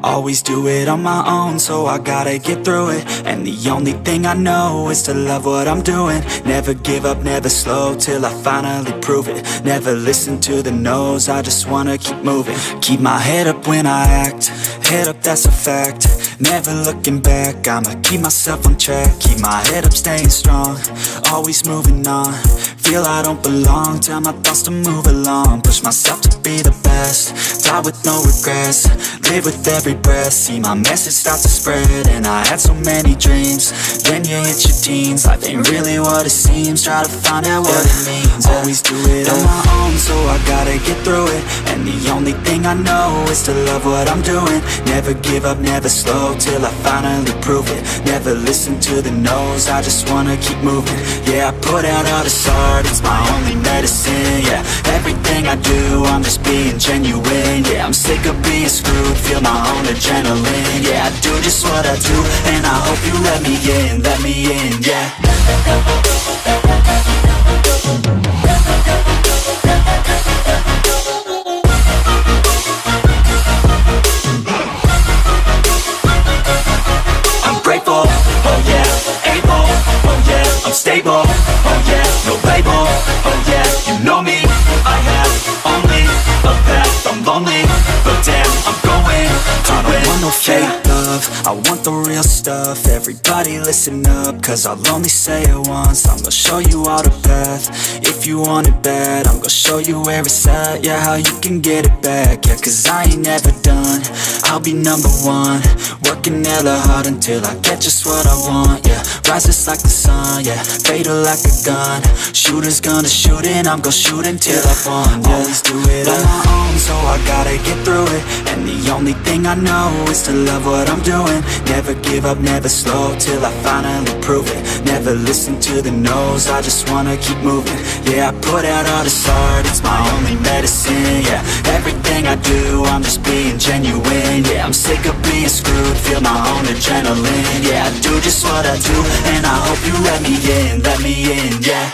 Always do it on my own, so I gotta get through it. And the only thing I know is to love what I'm doing. Never give up, never slow, till I finally prove it. Never listen to the no's, I just wanna keep moving. Keep my head up when I act, head up, that's a fact. Never looking back, I'ma keep myself on track. Keep my head up, staying strong, always moving on. Feel I don't belong, tell my thoughts to move along. Push myself to be the best, die with no regrets. Live with every breath, see my message start to spread. And I had so many dreams, then you hit your teens. Life ain't really what it seems, try to find out what it means. Always do it on my own, so I gotta get through it. And the only thing I know is to love what I'm doing. Never give up, never slow, till I finally prove it. Never listen to the no's, I just wanna keep moving. Yeah, I put out all this art, it's my only medicine. Yeah, everything I do, I'm just being genuine. Yeah, I'm sick of being screwed, feel my own adrenaline. Yeah, I do just what I do, and I hope you let me in, yeah. I'm grateful, oh yeah, able, oh yeah, I'm stable, oh yeah, no label, oh yeah, you know me, I have only a path, I'm lonely, but damn, I'm going to win. I don't want no fake love, I want the real stuff. Everybody listen up, cause I'll only say it once. I'm gonna show you all the path, if you want it bad. I'm gonna show you where it's at, yeah, how you can get it back. Yeah, cause I ain't never done, I'll be number one. Working hella hard until I get just what I want, yeah. Rises like the sun, yeah, fatal like a gun. Shooter's gonna shoot and I'm gonna shoot until I won, yeah. Always do it on my own, so I gotta get through it. And the only thing I know is to love what I'm doing. Never give up, never slow, till I finally prove it. Never listen to the no's, I just wanna keep moving. Yeah, I put out all this art, it's my only medicine. Yeah, everything I do, I'm just being genuine. Yeah, I'm sick of being screwed, feel my own adrenaline. Yeah, I do just what I do, and I hope you let me in, yeah.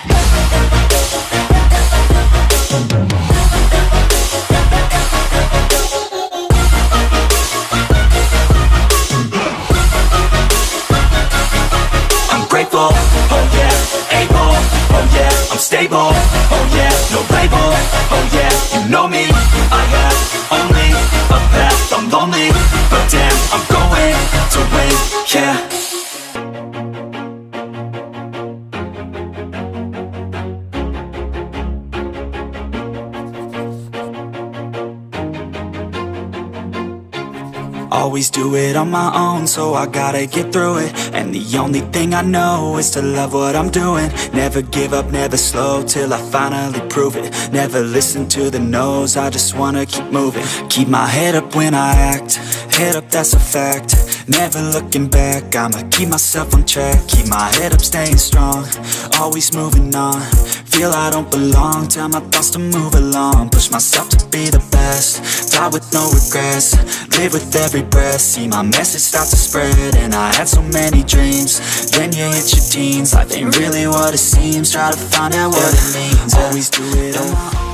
Grateful, oh yeah, able, oh yeah, I'm stable, oh yeah, no label, oh yeah, you know me, I have only a path, I'm lonely, but damn, I'm going to win, yeah. Always do it on my own, so I gotta get through it. And the only thing I know is to love what I'm doing. Never give up, never slow, till I finally prove it. Never listen to the no's, I just wanna keep moving. Keep my head up when I act, head up, that's a fact. Never looking back, I'ma keep myself on track. Keep my head up, staying strong, always moving on. Feel I don't belong, tell my thoughts to move along. Push myself to be the best, die with no regrets. Live with every breath, see my message start to spread. And I had so many dreams, then you hit your teens. Life ain't really what it seems, try to find out what it means. Always do it on my own.